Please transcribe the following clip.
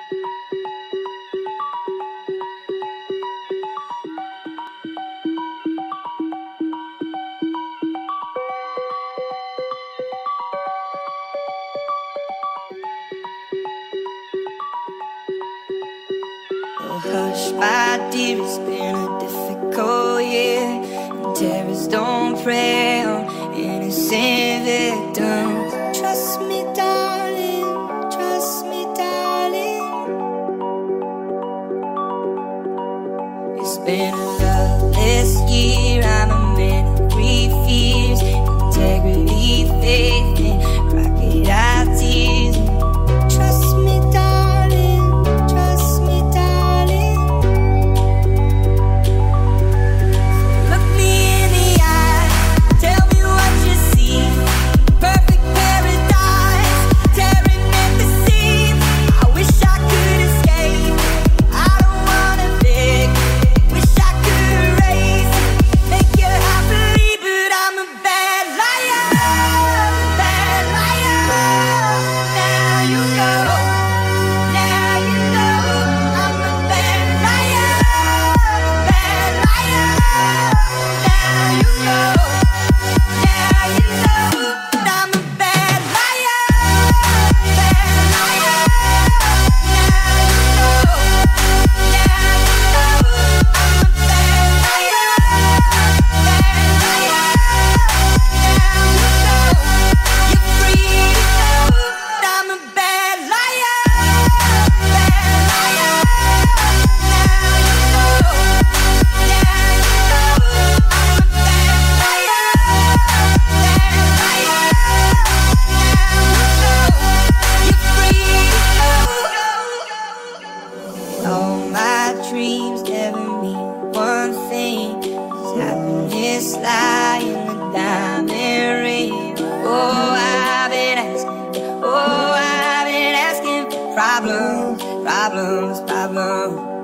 Oh, hush, my dear, it's been a difficult year, and terrorists don't prey on innocent victims. Trust me, darling, trust me, darling. It's been a loveless year, I'm a man of three fears: integrity, faith, and crocodile tears. Trust me, darling, trust me, darling. Look me in the eye, tell me what you see. Perfect paradise, tearing at the seams. I wish I could escape, I don't wanna beg. Wish I could erase, make you happily, but I'm a bad liar, bad liar. Now you know, now you know I'm a bad liar, bad liar. Now you know, now you know I'm a bad liar, bad liar. Now you know, now you know I'm a bad liar, bad liar. Now you know, you're free to know that I'm a bad liar, bad liar. Now you know, now you know I'm a bad liar, bad liar. Now you know, you're free to know. All my dreams never mean one thing: is happiness lie in the diamond ring. Oh, I've been asking, oh, I've been asking for problems, problems, problems.